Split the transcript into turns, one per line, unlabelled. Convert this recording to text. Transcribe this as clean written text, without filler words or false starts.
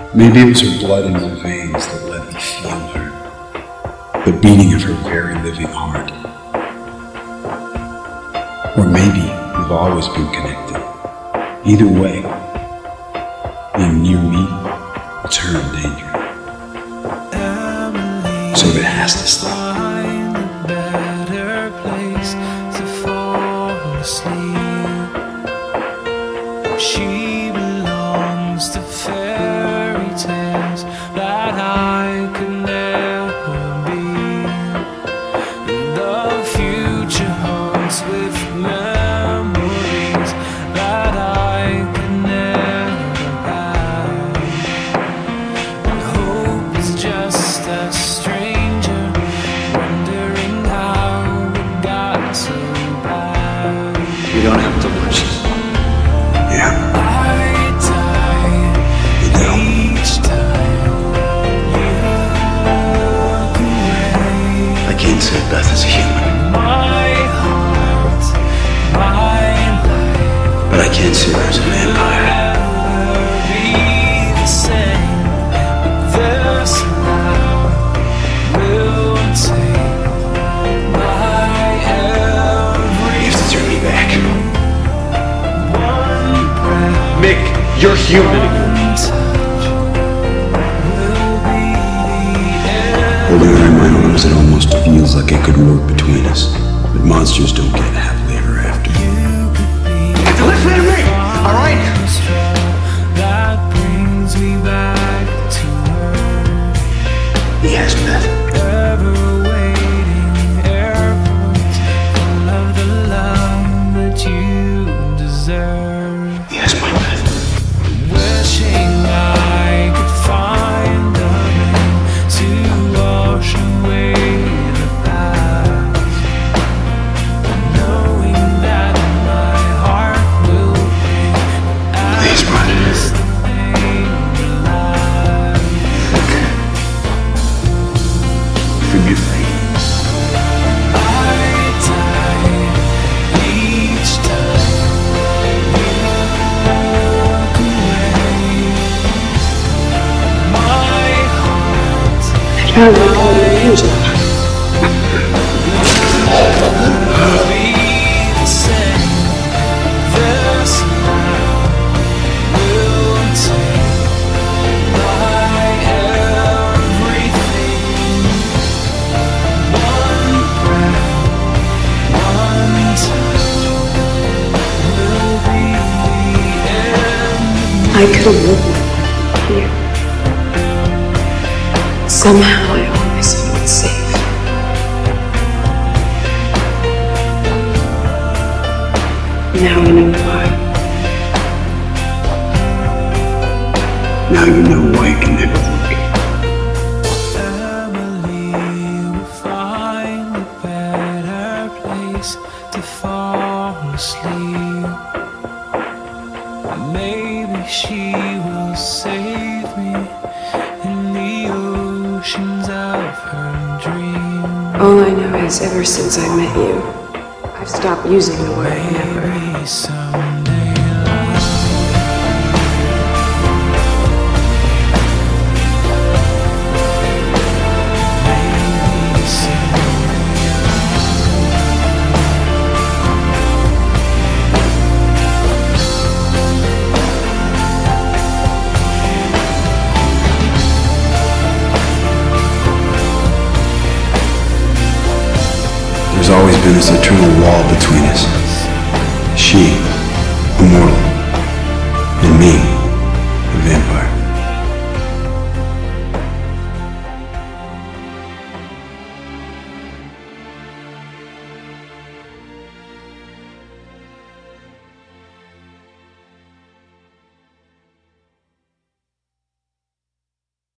Maybe it was her blood in my veins that let me feel her, the beating of her very living heart. Or maybe we've always been connected. Either way, being near me puts her in danger. So it has to stop.
Find a better place to fall asleep. She belongs to fairy tales that I could never be. The future haunts with memories that I could never have. And hope is just a stranger wondering how it got so bad.
You don't have to worry.
Yeah,
I die
you do.
each time you look away.
I can't say Beth is a human,
My heart, my life
but I can't say her as a vampire.
never be the same. But this love will take my every
You have to turn me back.
one breath.
Mick, you're human again.
Holding her in my arms, it almost feels like it could work between us. But monsters don't get happily ever after.
Listen to me, all right?
That brings me back to her.
Yes, Beth.
Ever waiting airports full of the love that you deserve.
Yes, my Beth.
Wishing I could find a way to wash away the past, knowing that my heart will break
Please, Beth.
as the pain alive.
Forgive me.
I die each time you look away. My heart
Trying to make all the angel.
will be the same. This love will take my everything. One breath, one touch will be the end.
I could have lived my life here. Somehow I always felt safe. Now I know why.
Now you know why it can never work.
Emily will find a better place to fall asleep. Maybe she will save me in the oceans of her dreams.
All I know is ever since I met you, I've stopped using the word never.
Maybe someday
There's always been this eternal wall between us. She, immortal, and me, a vampire.